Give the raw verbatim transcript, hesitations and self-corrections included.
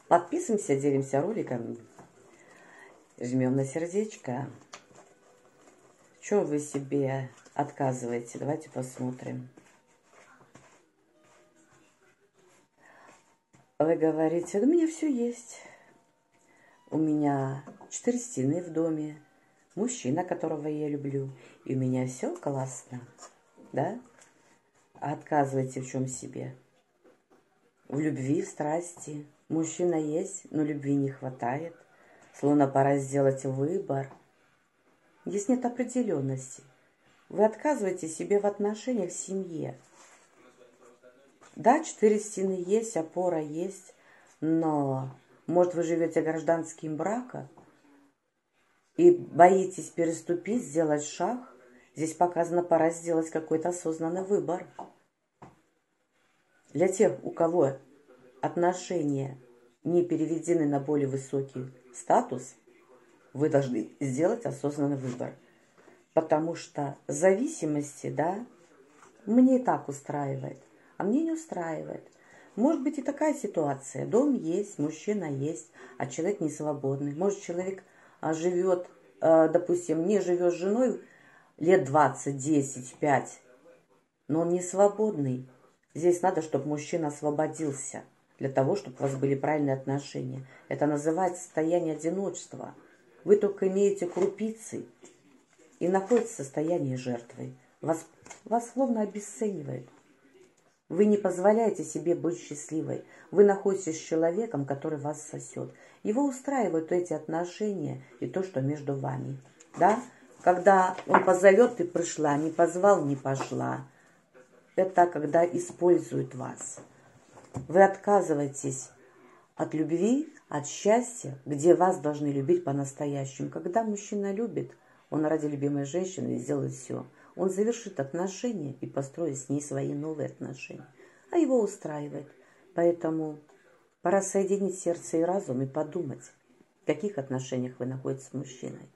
Подписываемся, делимся роликом, жмем на сердечко. Что вы себе отказываете? Давайте посмотрим. Вы говорите, у меня все есть. У меня четыре стены в доме, мужчина, которого я люблю, и у меня все классно, да? А отказываете в чем себе? В любви, в страсти. Мужчина есть, но любви не хватает. Словно пора сделать выбор. Здесь нет определенности. Вы отказываете себе в отношениях в семье. Да, четыре стены есть, опора есть, но, может, вы живете гражданским браком и боитесь переступить, сделать шаг. Здесь показано, пора сделать какой-то осознанный выбор. Для тех, у кого отношения не переведены на более высокий статус, вы должны сделать осознанный выбор. Потому что зависимости, да, мне и так устраивает, а мне не устраивает. Может быть и такая ситуация. Дом есть, мужчина есть, а человек не свободный. Может, человек живет, допустим, не живет с женой лет двадцать, десять, пять, но он не свободный. Здесь надо, чтобы мужчина освободился для того, чтобы у вас были правильные отношения. Это называется состояние одиночества. Вы только имеете крупицы и находитесь в состоянии жертвы. Вас, вас словно обесценивают. Вы не позволяете себе быть счастливой. Вы находитесь с человеком, который вас сосет. Его устраивают эти отношения и то, что между вами. Да? Когда он позовет, ты пришла, не позвал, не пошла. Это когда используют вас. Вы отказываетесь от любви, от счастья, где вас должны любить по-настоящему. Когда мужчина любит, он ради любимой женщины сделает все. Он завершит отношения и построит с ней свои новые отношения. А его устраивает. Поэтому пора соединить сердце и разум и подумать, в каких отношениях вы находитесь с мужчиной.